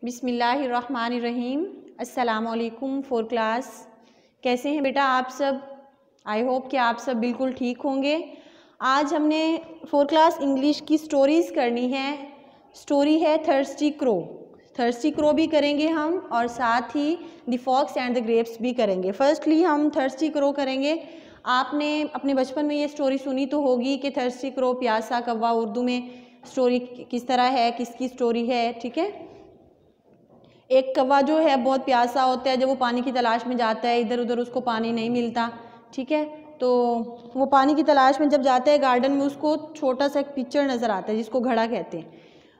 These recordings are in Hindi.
बिस्मिल्लाहिर्रहमानिर्रहीम। अस्सलाम वालेकुम फोर क्लास। कैसे हैं बेटा आप सब? आई होप कि आप सब बिल्कुल ठीक होंगे। आज हमने फोर क्लास इंग्लिश की स्टोरीज़ करनी है। स्टोरी है थर्स्टी क्रो। थर्स्टी क्रो भी करेंगे हम और साथ ही the fox and the grapes भी करेंगे। फर्स्टली हम थर्स्टी क्रो करेंगे। आपने अपने बचपन में ये स्टोरी सुनी तो होगी कि थर्स्टी क्रो प्यासा कौवा, उर्दू में स्टोरी किस तरह है, किसकी स्टोरी है। ठीक है, एक कौवा जो है बहुत प्यासा होता है। जब वो पानी की तलाश में जाता है, इधर उधर उसको पानी नहीं मिलता। ठीक है, तो वो पानी की तलाश में जब जाता है गार्डन में, उसको छोटा सा एक पिक्चर नज़र आता है जिसको घड़ा कहते हैं।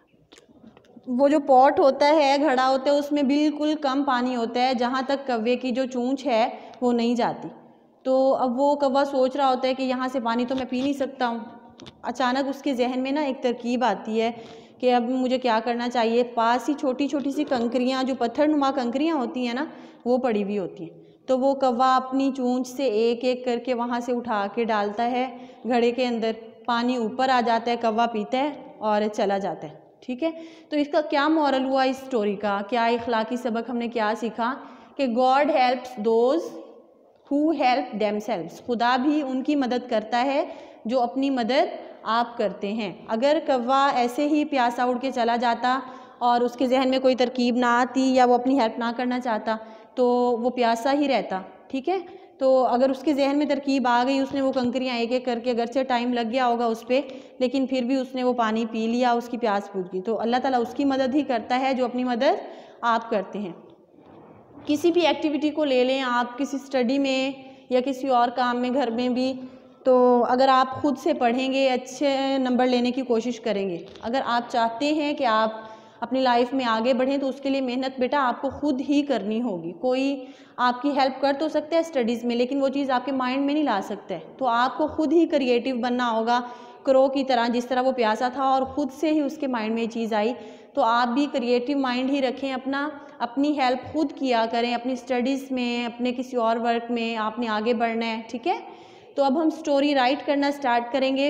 वो जो पॉट होता है, घड़ा होता है, उसमें बिल्कुल कम पानी होता है, जहाँ तक कौवे की जो चोंच है वो नहीं जाती। तो अब वो कौवा सोच रहा होता है कि यहाँ से पानी तो मैं पी नहीं सकता हूँ। अचानक उसके जहन में ना एक तरकीब आती है कि अब मुझे क्या करना चाहिए। पास ही छोटी छोटी सी कंकरियाँ, जो पत्थरनुमा कंकरियाँ होती हैं ना, वो पड़ी हुई होती हैं। तो वो कौवा अपनी चोंच से एक एक करके वहाँ से उठा के डालता है घड़े के अंदर। पानी ऊपर आ जाता है, कौवा पीता है और चला जाता है। ठीक है, तो इसका क्या मॉरल हुआ इस स्टोरी का? क्या इखलाकी सबक हमने क्या सीखा कि God helps those who help themselves. खुदा भी उनकी मदद करता है जो अपनी मदद आप करते हैं। अगर कौवा ऐसे ही प्यासा उड़ के चला जाता और उसके जहन में कोई तरकीब ना आती या वो अपनी हेल्प ना करना चाहता तो वो प्यासा ही रहता। ठीक है, तो अगर उसके जहन में तरकीब आ गई, उसने वो कंकरियाँ एक एक करके, अगरचे टाइम लग गया होगा उस पर, लेकिन फिर भी उसने वो पानी पी लिया, उसकी प्यास बुझ गई। तो अल्लाह ताला उसकी मदद ही करता है जो अपनी मदद आप करते हैं। किसी भी एक्टिविटी को ले लें आप, किसी स्टडी में या किसी और काम में, घर में भी, तो अगर आप खुद से पढ़ेंगे, अच्छे नंबर लेने की कोशिश करेंगे, अगर आप चाहते हैं कि आप अपनी लाइफ में आगे बढ़ें, तो उसके लिए मेहनत बेटा आपको खुद ही करनी होगी। कोई आपकी हेल्प कर तो सकता है स्टडीज़ में, लेकिन वो चीज़ आपके माइंड में नहीं ला सकता है। तो आपको खुद ही क्रिएटिव बनना होगा, क्रो की तरह, जिस तरह वो प्यासा था और ख़ुद से ही उसके माइंड में ये चीज़ आई। तो आप भी क्रिएटिव माइंड ही रखें अपना, अपनी हेल्प खुद किया करें, अपनी स्टडीज़ में, अपने किसी और वर्क में आपने आगे बढ़ना है। ठीक है, तो अब हम स्टोरी राइट करना स्टार्ट करेंगे।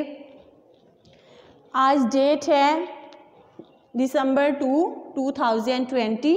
आज डेट है दिसंबर 2, 2020।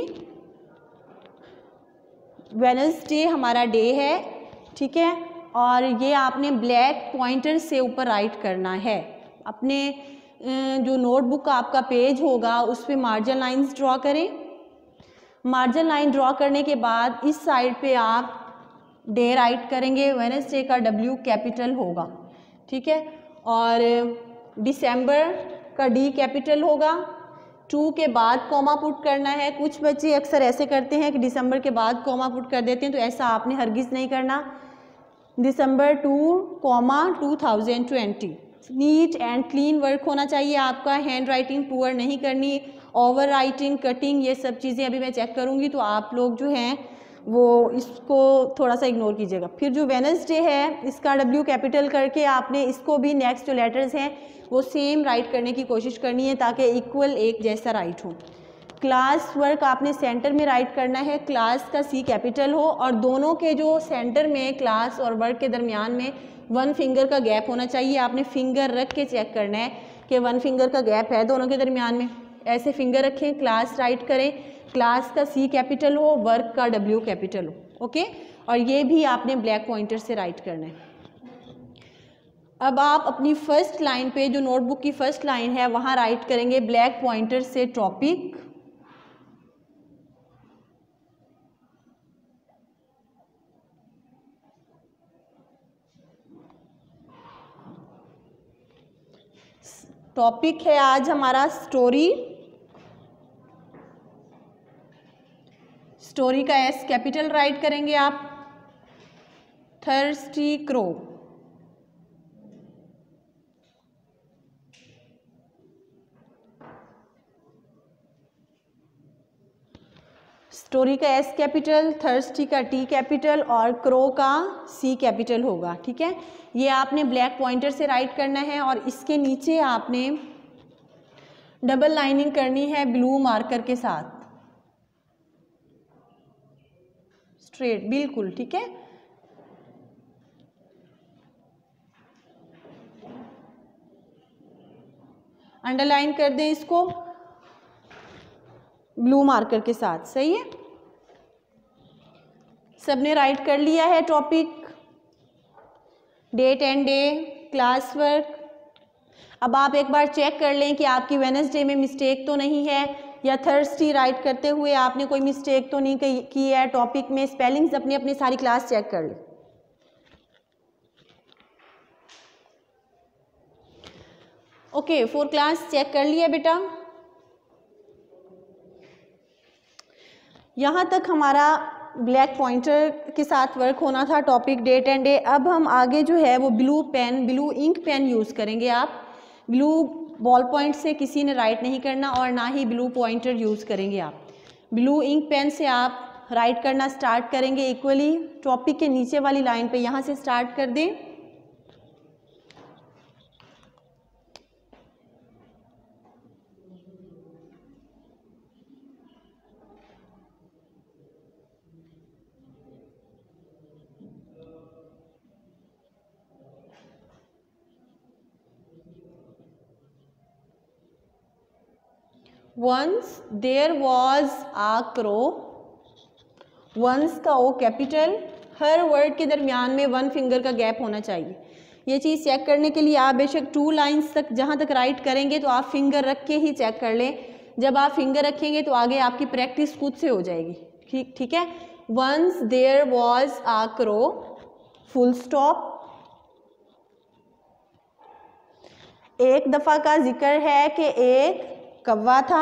वेडनेसडे हमारा डे है। ठीक है, और ये आपने ब्लैक पॉइंटर से ऊपर राइट करना है। अपने जो नोटबुक का आपका पेज होगा उस पर मार्जिन लाइंस ड्रॉ करें। मार्जिन लाइन ड्रॉ करने के बाद इस साइड पे आप डे राइट करेंगे। वेडनेसडे का W कैपिटल होगा। ठीक है, और दिसंबर का D कैपिटल होगा। 2 के बाद कॉमा पुट करना है। कुछ बच्चे अक्सर ऐसे करते हैं कि दिसंबर के बाद कॉमा पुट कर देते हैं, तो ऐसा आपने हरगिज़ नहीं करना। दिसंबर 2, 2020। नीट एंड क्लीन वर्क होना चाहिए आपका। हैंड राइटिंग पुअर नहीं करनी, ओवर राइटिंग, कटिंग, ये सब चीज़ें अभी मैं चेक करूँगी, तो आप लोग जो हैं वो इसको थोड़ा सा इग्नोर कीजिएगा। फिर जो वेडनेसडे है, इसका W कैपिटल करके आपने इसको भी नेक्स्ट जो लेटर्स हैं वो सेम राइट करने की कोशिश करनी है, ताकि इक्वल एक जैसा राइट हो। क्लास वर्क आपने सेंटर में राइट करना है, क्लास का C कैपिटल हो, और दोनों के जो सेंटर में क्लास और वर्क के दरमियान में 1 फिंगर का गैप होना चाहिए। आपने फिंगर रख के चेक करना है कि 1 फिंगर का गैप है दोनों के दरमियान में। ऐसे फिंगर रखें, क्लास राइट करें, क्लास का C कैपिटल हो, वर्क का W कैपिटल हो। ओके, और ये भी आपने ब्लैक पॉइंटर से राइट करना है। अब आप अपनी फर्स्ट लाइन पे, जो नोटबुक की फर्स्ट लाइन है, वहाँ राइट करेंगे ब्लैक पॉइंटर से टॉपिक। टॉपिक है आज हमारा स्टोरी। स्टोरी का S कैपिटल राइट करेंगे आप। Thirsty crow. स्टोरी का S कैपिटल, थर्स्टी का T कैपिटल और क्रो का C कैपिटल होगा। ठीक है, ये आपने ब्लैक पॉइंटर से राइट करना है, और इसके नीचे आपने डबल लाइनिंग करनी है ब्लू मार्कर के साथ, स्ट्रेट बिल्कुल। ठीक है, अंडरलाइन कर दें इसको। ब्लू मार्कर के साथ। सही है, सबने राइट कर लिया है topic, date and day, class work. अब आप एक बार चेक कर लें कि आपकी वेडनेसडे में मिस्टेक तो नहीं है, या थर्सडे राइट करते हुए आपने कोई मिस्टेक तो नहीं की है टॉपिक में। स्पेलिंग्स अपनी अपनी सारी क्लास चेक कर लें। ओके, 4 क्लास चेक कर लिया बेटा। यहाँ तक हमारा ब्लैक पॉइंटर के साथ वर्क होना था, टॉपिक, डेट एंड डे। अब हम आगे जो है वो blue pen, blue ink pen use करेंगे। आप ब्लू बॉल पॉइंट से किसी ने राइट नहीं करना और ना ही ब्लू पॉइंटर यूज़ करेंगे। आप ब्लू इंक पेन से आप राइट करना स्टार्ट करेंगे इक्वली। टॉपिक के नीचे वाली लाइन पे यहाँ से स्टार्ट कर दें। Once there was a crow, once का ओ कैपिटल, हर वर्ड के दरमियान में 1 फिंगर का गैप होना चाहिए। ये चीज़ चेक करने के लिए आप बेशक 2 लाइंस तक जहाँ तक राइट करेंगे तो आप फिंगर रख के ही चेक कर लें। जब आप फिंगर रखेंगे तो आगे आपकी प्रैक्टिस खुद से हो जाएगी। ठीक है। Once there was a crow, full stop. एक दफ़ा का जिक्र है कि एक कौवा था।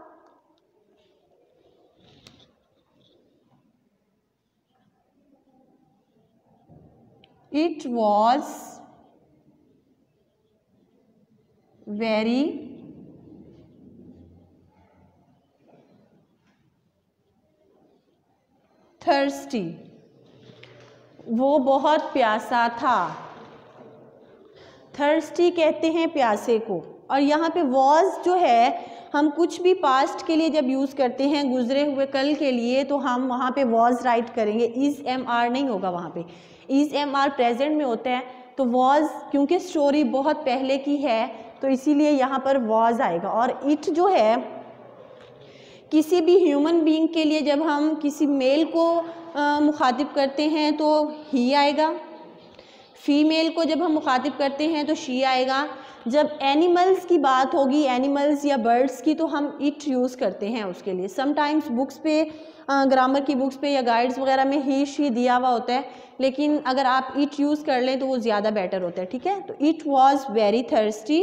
It was very thirsty, वो बहुत प्यासा था। थर्स्टी कहते हैं प्यासे को। और यहाँ पे वॉज जो है, हम कुछ भी पास्ट के लिए जब यूज़ करते हैं, गुजरे हुए कल के लिए, तो हम वहाँ पे वॉज राइट करेंगे। इज़ एम आर नहीं होगा वहाँ पे, इज़ एम आर प्रेजेंट में होता है। तो वॉज क्योंकि स्टोरी बहुत पहले की है तो इसीलिए यहाँ पर वॉज आएगा। और इट जो है, किसी भी ह्यूमन बीइंग के लिए जब हम किसी मेल को मुखातिब करते हैं तो ही आएगा। फीमेल को जब हम मुखातिब करते हैं तो शी आएगा। जब एनिमल्स की बात होगी, एनिमल्स या बर्ड्स की, तो हम इट यूज़ करते हैं उसके लिए। समटाइम्स बुक्स पे, ग्रामर की बुक्स पे या गाइड्स वगैरह में ही शी दिया हुआ होता है, लेकिन अगर आप इट यूज़ कर लें तो वो ज़्यादा बेटर होता है। ठीक है, तो it was very thirsty.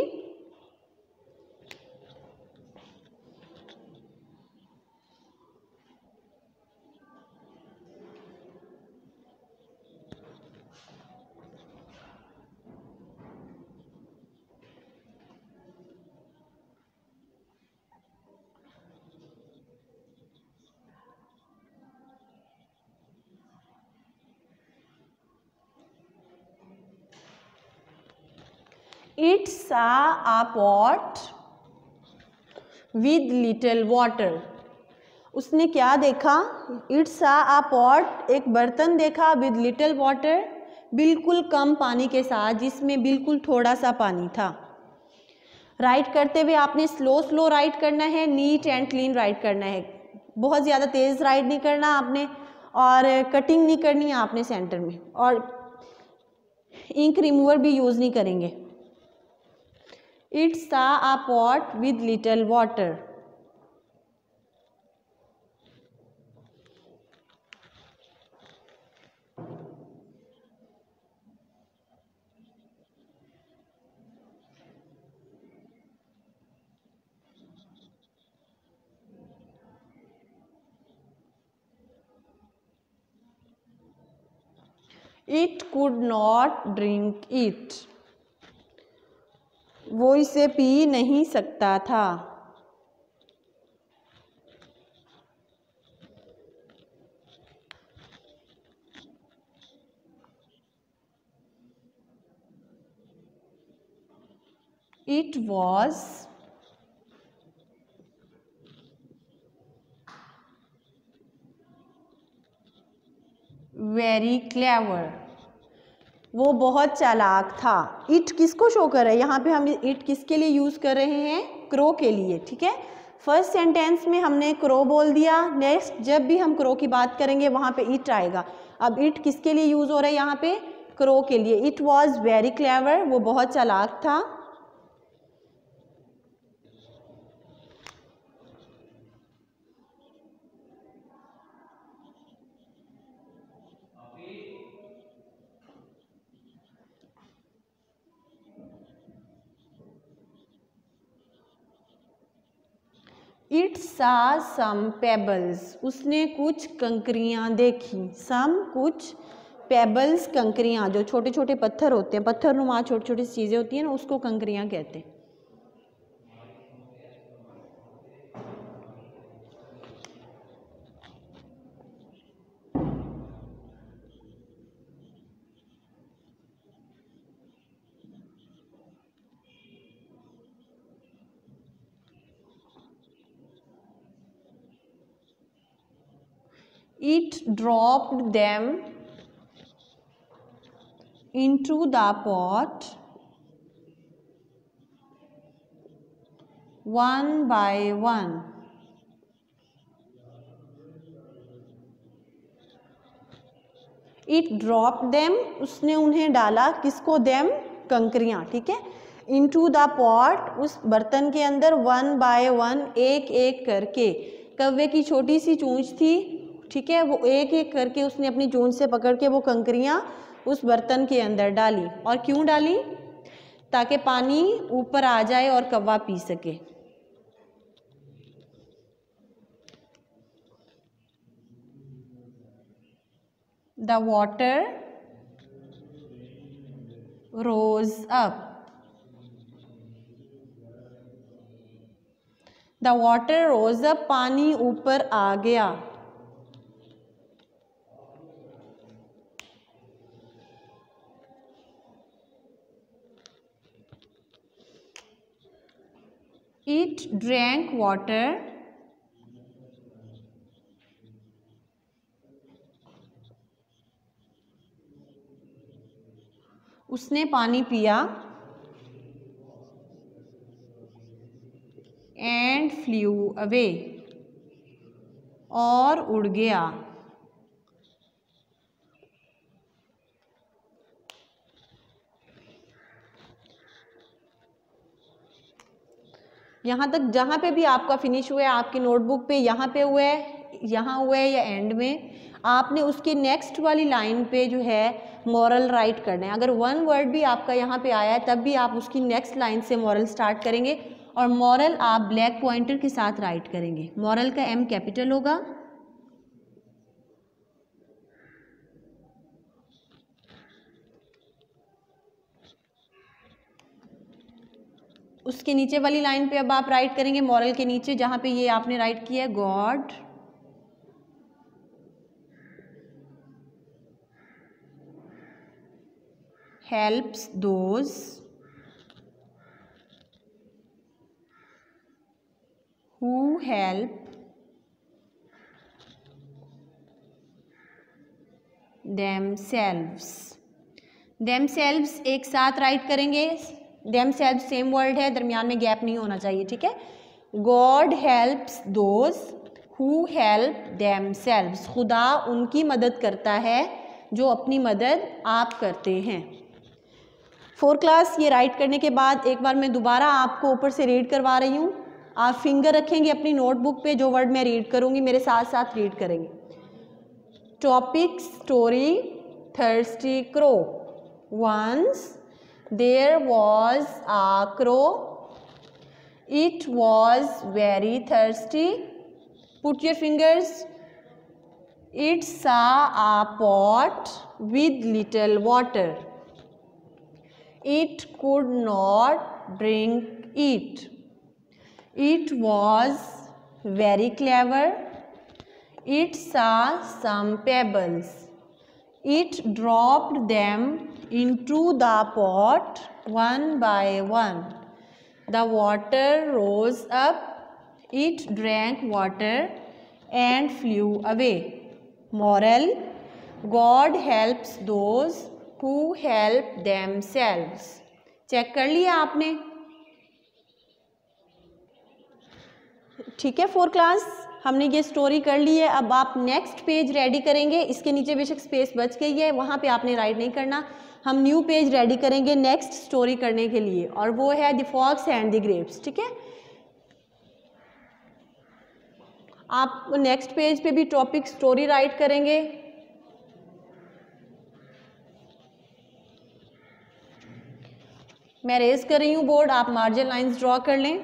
It saw a pot with little water. उसने क्या देखा? It saw a pot, एक बर्तन देखा, with little water, बिल्कुल कम पानी के साथ, जिसमें बिल्कुल थोड़ा सा पानी था। राइट करते हुए आपने स्लो राइट करना है, नीट एंड क्लीन राइट करना है। बहुत ज़्यादा तेज़ राइट नहीं करना आपने, और कटिंग नहीं करनी है आपने सेंटर में, और इंक रिमूवर भी यूज़ नहीं करेंगे। It saw a pot with little water. It could not drink it. वो इसे पी नहीं सकता था। It was very clever. वो बहुत चालाक था। इट किसको शो कर रहा है? यहाँ पे हम इट किसके लिए यूज़ कर रहे हैं? क्रो के लिए। ठीक है, फर्स्ट सेंटेंस में हमने क्रो बोल दिया, नेक्स्ट जब भी हम क्रो की बात करेंगे वहाँ पे इट आएगा। अब इट किसके लिए यूज़ हो रहा है यहाँ पे? क्रो के लिए। इट वॉज वेरी क्लेवर, वो बहुत चालाक था। इट सा सम पेबल्स, उसने कुछ कंकरियाँ देखी। सम कुछ, पेबल्स कंकरियाँ, जो छोटे छोटे पत्थर होते हैं, पत्थर नुमा छोटी छोटी चीज़ें होती हैं ना, उसको कंकरियाँ कहते हैं। It dropped them into the pot one by one. It dropped them, उसने उन्हें डाला, किसको? them, कंकरियाँ, ठीक है। into the pot, उस बर्तन के अंदर, one by one, एक एक करके। कौवे की छोटी सी चोंच थी, ठीक है, वो एक एक करके उसने अपनी चोंच से पकड़ के वो कंकरियाँ उस बर्तन के अंदर डाली। और क्यों डाली? ताकि पानी ऊपर आ जाए और कौवा पी सके। The water rose up. The water rose up, पानी ऊपर आ गया। It drank water उसने पानी पिया। and flew away, और उड़ गया। यहाँ तक जहाँ पे भी आपका फिनिश हुआ है आपकी नोटबुक पे, यहाँ पे हुआ है, यहाँ हुआ है या एंड में, आपने उसके नेक्स्ट वाली लाइन पे जो है मॉरल राइट करना है। अगर वन वर्ड भी आपका यहाँ पे आया है तब भी आप उसकी नेक्स्ट लाइन से मॉरल स्टार्ट करेंगे और मॉरल आप ब्लैक पॉइंटर के साथ राइट करेंगे। मॉरल का एम कैपिटल होगा। उसके नीचे वाली लाइन पे अब आप राइट करेंगे मॉरल के नीचे जहाँ पे ये आपने राइट किया है, God helps those who help themselves। themselves एक साथ राइट करेंगे। themselves सेम वर्ड है, दरमियान में गैप नहीं होना चाहिए, ठीक है। God helps those who help themselves, खुदा उनकी मदद करता है जो अपनी मदद आप करते हैं। 4 क्लास ये राइट करने के बाद एक बार मैं दोबारा आपको ऊपर से रीड करवा रही हूँ। आप फिंगर रखेंगे अपनी नोटबुक पे, जो वर्ड मैं रीड करूँगी मेरे साथ साथ रीड करेंगे। Topic story thirsty crow. Once there was a crow, it was very thirsty. Put your fingers. It saw a pot with little water, it could not drink it. It was very clever. It saw some pebbles. It dropped them into the pot one by one. The water rose up. It drank water and flew away. Moral: God helps those who help themselves। Check कर लिया आपने? ठीक है फोर क्लास, हमने ये स्टोरी कर ली है। अब आप नेक्स्ट पेज रेडी करेंगे, इसके नीचे बेशक स्पेस बच गई है, वहाँ पे आपने राइट नहीं करना। हम न्यू पेज रेडी करेंगे नेक्स्ट स्टोरी करने के लिए, और वो है the fox and the grapes. ठीक है, आप नेक्स्ट पेज पे भी टॉपिक स्टोरी राइट करेंगे। मैं रेज कर रही हूँ बोर्ड, आप मार्जिन लाइंस ड्रॉ कर लें।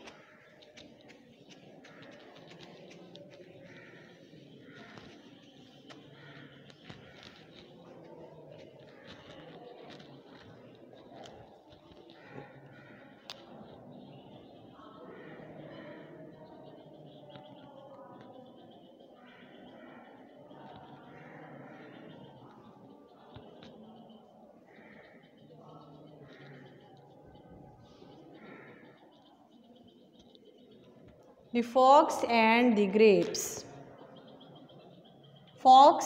The fox and the grapes. Fox,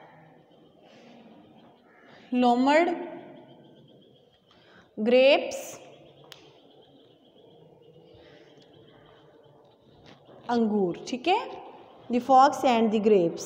लोमड़, grapes, अंगूर। ठीक है, The fox and the grapes.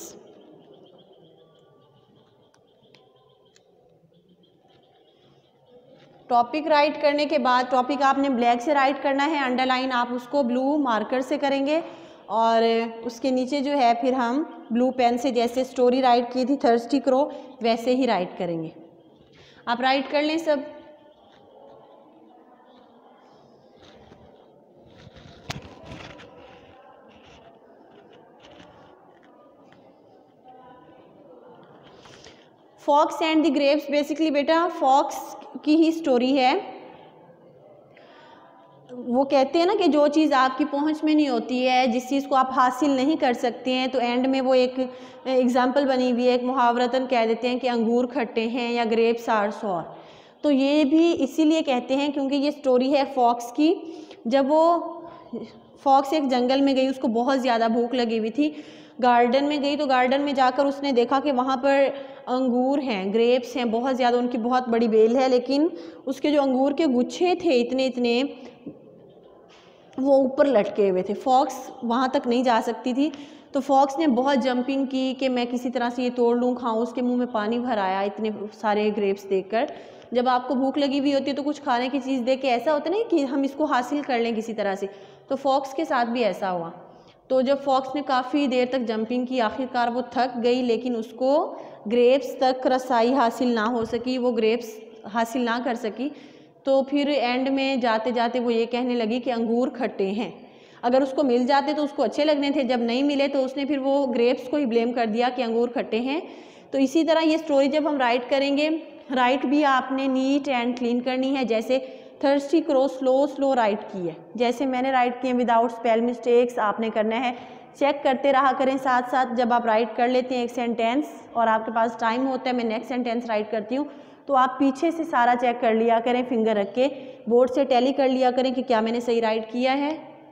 Topic write करने के बाद, टॉपिक आपने ब्लैक से राइट करना है, अंडरलाइन आप उसको ब्लू मार्कर से करेंगे, और उसके नीचे जो है फिर हम ब्लू पेन से जैसे स्टोरी राइट की थी थर्स्टी क्रो, वैसे ही राइट करेंगे। आप राइट कर लें सब। Fox and the grapes, basically बेटा फॉक्स की ही स्टोरी है। वो कहते हैं ना कि जो चीज़ आपकी पहुंच में नहीं होती है, जिस चीज़ को आप हासिल नहीं कर सकते हैं, तो एंड में वो एक एग्जाम्पल बनी हुई है, एक मुहावरतन कह देते हैं कि अंगूर खट्टे हैं या ग्रेप्स आर सॉर। तो ये भी इसीलिए कहते हैं क्योंकि ये स्टोरी है फॉक्स की। जब वो फॉक्स एक जंगल में गई, उसको बहुत ज़्यादा भूख लगी हुई थी, गार्डन में गई, तो गार्डन में जाकर उसने देखा कि वहाँ पर अंगूर हैं, ग्रेप्स हैं, बहुत ज़्यादा, उनकी बहुत बड़ी बेल है, लेकिन उसके जो अंगूर के गुच्छे थे इतने इतने, वो ऊपर लटके हुए थे। फॉक्स वहाँ तक नहीं जा सकती थी, तो फॉक्स ने बहुत जंपिंग की कि मैं किसी तरह से ये तोड़ लूँ, खाऊँ। उसके मुंह में पानी भर आया इतने सारे ग्रेप्स देखकर। जब आपको भूख लगी हुई होती है तो कुछ खाने की चीज़ देख के ऐसा होता नहीं कि हम इसको हासिल कर लें किसी तरह से, तो फॉक्स के साथ भी ऐसा हुआ। तो जब फॉक्स ने काफ़ी देर तक जंपिंग की, आखिरकार वो थक गई, लेकिन उसको ग्रेप्स तक रसाई हासिल ना हो सकी, वो ग्रेप्स हासिल ना कर सकी। तो फिर एंड में जाते जाते वो ये कहने लगी कि अंगूर खट्टे हैं। अगर उसको मिल जाते तो उसको अच्छे लगने थे, जब नहीं मिले तो उसने फिर वो ग्रेप्स को ही ब्लेम कर दिया कि अंगूर खट्टे हैं। तो इसी तरह ये स्टोरी जब हम राइट करेंगे, राइट भी आपने नीट एंड क्लीन करनी है, जैसे थर्स्टी क्रो स्लो राइट की है, जैसे मैंने राइट किए विदाउट स्पेल मिस्टेक्स आपने करना है। चेक करते रहा करें साथ साथ। जब आप राइट कर लेते हैं एक सेंटेंस और आपके पास टाइम होता है, मैं नेक्स्ट सेंटेंस राइट करती हूँ, तो आप पीछे से सारा चेक कर लिया करें, फिंगर रख के बोर्ड से टैली कर लिया करें कि क्या मैंने सही राइट किया है।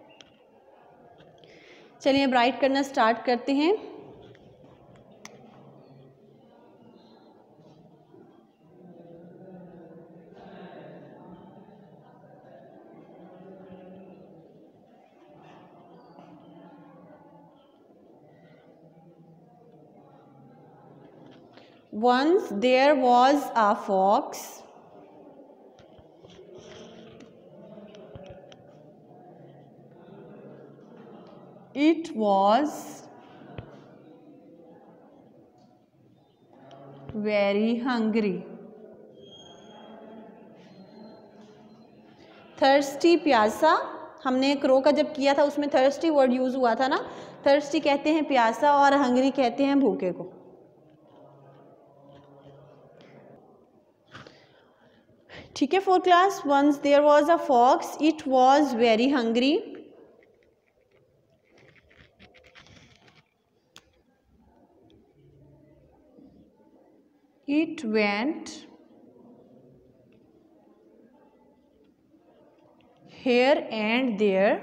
चलिए अब राइट करना स्टार्ट करते हैं। Once there was a fox. It was very hungry. Thirsty, प्यासा। हमने क्रो का जब किया था उसमें थर्स्टी वर्ड यूज हुआ था ना। थर्स्टी कहते हैं प्यासा और हंग्री कहते हैं भूखे को। ठीक है four class. Once there was a fox, it was very hungry. It went here and there,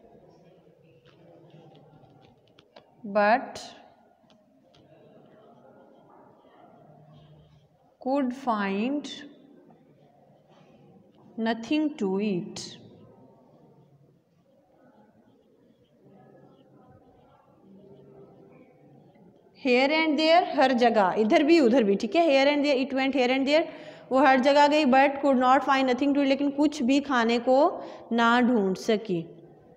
but could find nothing to eat. Here and there, हर जगह, इधर भी उधर भी, ठीक है. Here and there, it went here and there, वो हर जगह गई. But could not find nothing to eat, लेकिन कुछ भी खाने को ना ढूंढ सकी.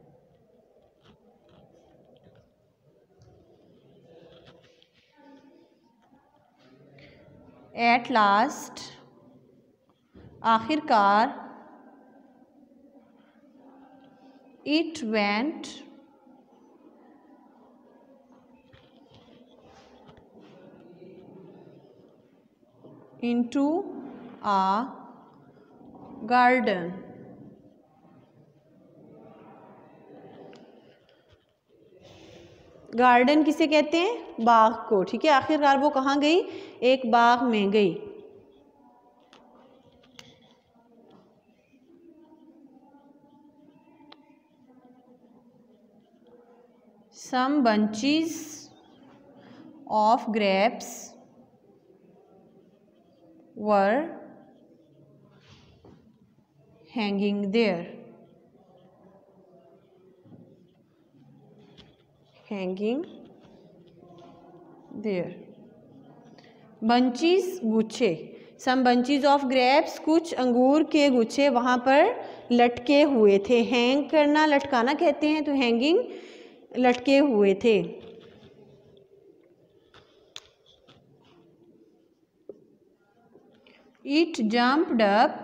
At last, आखिरकार, it went into a garden. Garden किसे कहते हैं? बाग को, ठीक है. आखिरकार वो कहाँ गई? एक बाग में गई. Some bunches of grapes were hanging there. Hanging there. Bunches, गुच्छे. Some bunches of grapes, कुछ अंगूर के गुच्छे वहाँ पर लटके हुए थे. हैंग करना, लटकाना कहते हैं, तो हैंगिंग, लटके हुए थे. It jumped up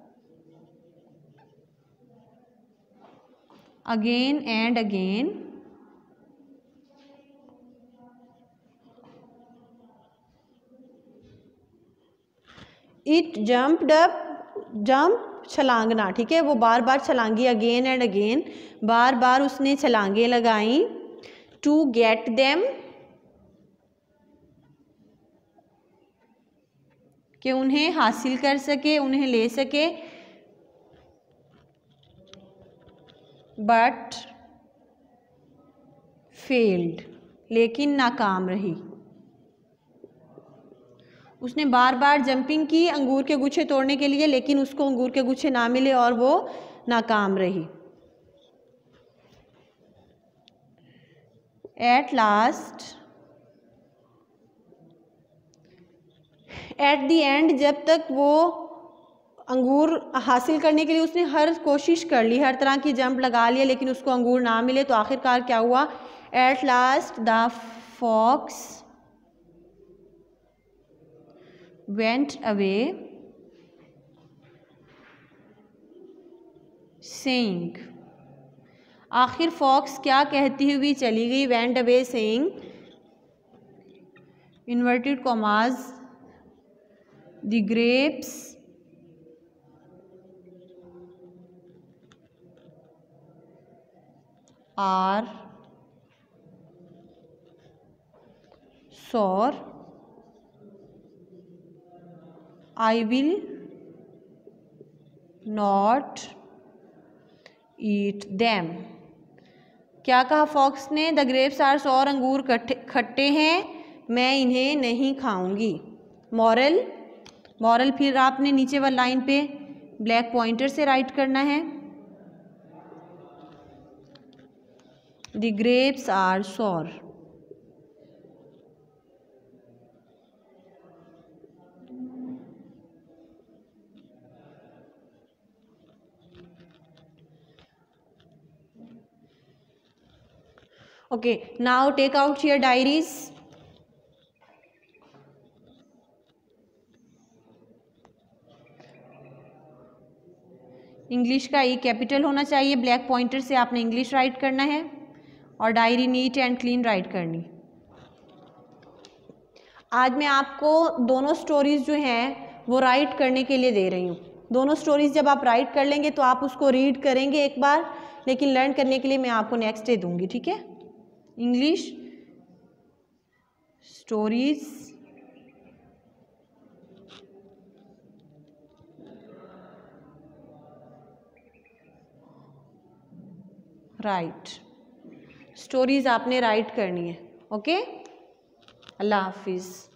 again and again. It jumped up, jump छलांगना, ठीक है. वो बार बार छलांगी. अगेन एंड अगेन, बार बार उसने छलांगे लगाई. टू गेट देम, कि उन्हें हासिल कर सके, उन्हें ले सके. बट फेल्ड, लेकिन नाकाम रही. उसने बार बार जंपिंग की अंगूर के गुच्छे तोड़ने के लिए, लेकिन उसको अंगूर के गुच्छे ना मिले और वो नाकाम रही. At last, at the end, जब तक वो अंगूर हासिल करने के लिए उसने हर कोशिश कर ली, हर तरह की जंप लगा लिया, लेकिन उसको अंगूर ना मिले, तो आखिरकार क्या हुआ? At last the fox went away saying, आखिर फॉक्स क्या कहती हुई चली गई? went away saying, inverted commas, the grapes are sour, I will not eat them. क्या कहा फॉक्स ने? द ग्रेप्स आर सॉर, अंगूर खट्टे हैं, मैं इन्हें नहीं खाऊंगी. मॉरल, मॉरल फिर आपने नीचे वाली लाइन पे ब्लैक पॉइंटर से राइट करना है. The grapes are sour. Okay, now take out your diaries. English का ई कैपिटल होना चाहिए. ब्लैक पॉइंटर से आपने इंग्लिश राइट करना है और diary neat and clean write करनी. आज मैं आपको दोनों स्टोरीज जो हैं वो राइट करने के लिए दे रही हूँ. दोनों स्टोरीज जब आप राइट कर लेंगे तो आप उसको रीड करेंगे एक बार, लेकिन लर्न करने के लिए मैं आपको नेक्स्ट डे दूंगी, ठीक है. English stories write. स्टोरीज आपने राइट करनी है. ओके, अल्लाह हाफिज़.